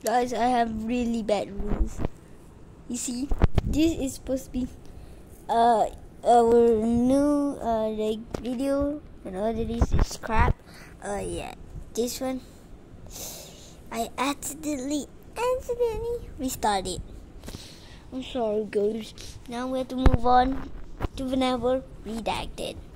Guys, I have really bad rules. You see, this is supposed to be our new video, and all of this is crap. Yeah, this one I accidentally restarted. I'm sorry, guys. Now we have to move on to Vanilla Redacted.